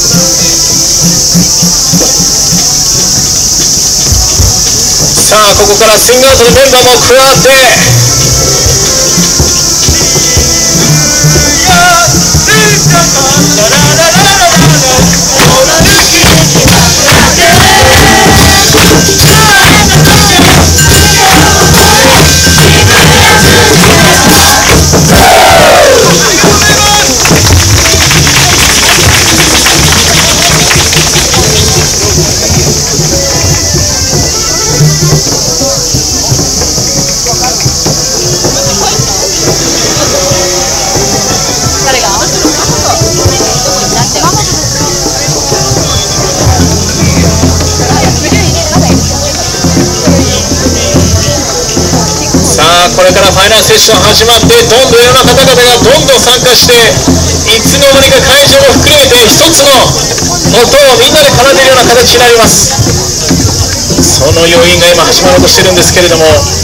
さあここからスイングアウトのメンバーも加わってこれからファイナルセッション始まって、どんどんいろんな方々がどんどん参加して、いつの間にか会場も含めて一つの音をみんなで奏でるような形になります。その余韻が今始まろうとしてるんですけれども、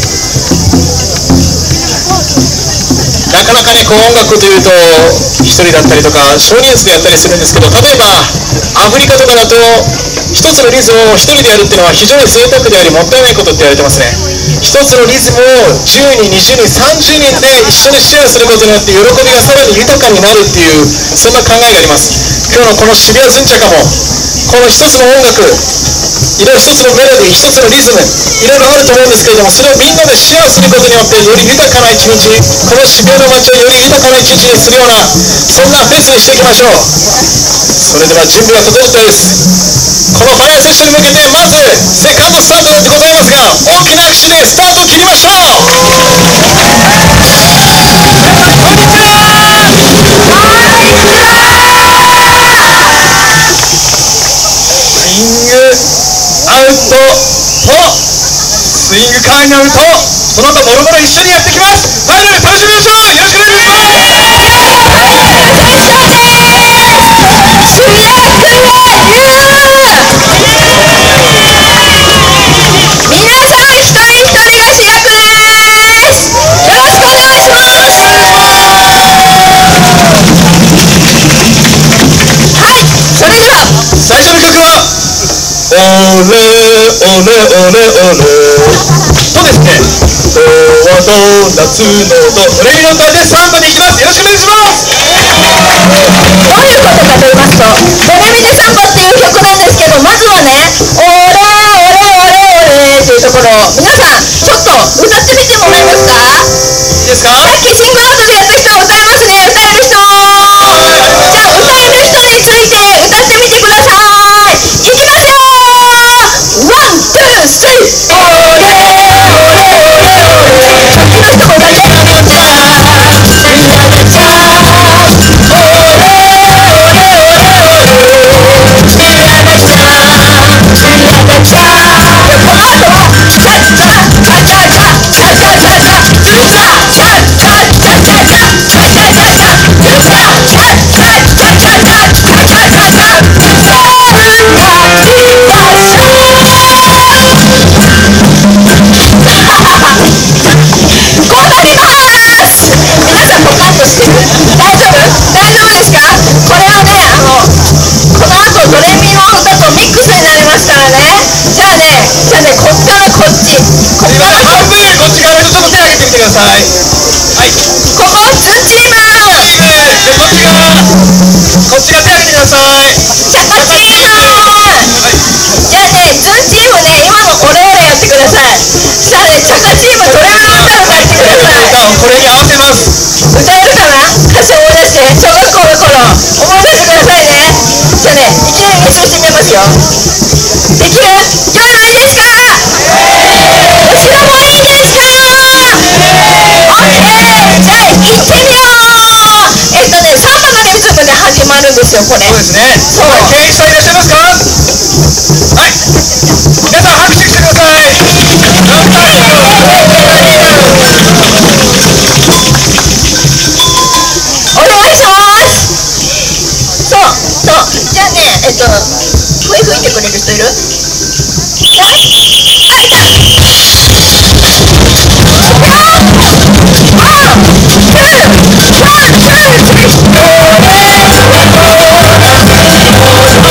なかなかねこう音楽というと1人だったりとか少人数でやったりするんですけど、例えばアフリカとかだと一つのリズムを1人でやるっていうのは非常に贅沢でありもったいないことって言われてますね。一つのリズムを10人、20人、30人で一緒にシェアすることによって喜びがさらに豊かになるっていう、そんな考えがあります。今日のこの渋谷ズンチャカもこの一つの音楽、いろいろ一つのメロディー、一つのリズム、いろいろあると思うんですけれども、それをみんなでシェアすることによってより豊かな一日、この渋谷の街をより豊かな一日にするような、そんなフェスにしていきましょう。それでは準備が整ったようです。このファイナルセッションに向けてまずセカンドスタートでございますが、大きな拍手でスタートを切りましょう。スイングアウトとスイングカーになるとその後もろもろ一緒にやってきます。ファイナル楽しみましょう。よろしくお願いします。最初の曲はオレオレオレオレとですね、ドはド夏のドドレミの歌で3番でいきます。よろしくお願いします。 どういうことかと言いますと、ドレミでサンバっていう曲なんですけど、まずはね、オレオレオレオレっていうところを皆さんちょっと歌ってみてもらえますか？ いいですか？ さっきシングアウトでやった人は歌えますね。歌える人、じゃあ歌える人について歌ってみてください。いきますよ。ワン、ツー、スリー。オレオレオレオレ。さっきの人も歌って。 はい、 ここズンチーム、 こっちが手挙げてください。 チャカチーム、じゃあね、ズンチームね、今のオレオレやってください。さあね、チャカチームドレミの歌を歌ってください。 これに合わせます。 歌えるかな？歌詞思い出して、小学校の頃思い出してくださいね。じゃあね、いきなり練習してみますよ。できる？今日はいいですか？後ろもいいですか？じゃあ行ってみよう。サンバのリズムで始まるんですよ、これ。 そうですね。そう。経営者いらっしゃいますか？はい。皆さん拍手してください。乾杯。 お願いします。そうそう。じゃあね、笛吹いてくれる人いる？はい。あ、いた。ワン、ツー、スリー。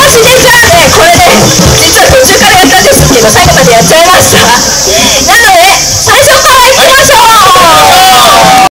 私実はねこれね実は途中からやったんですけど最後までやっちゃいました。なので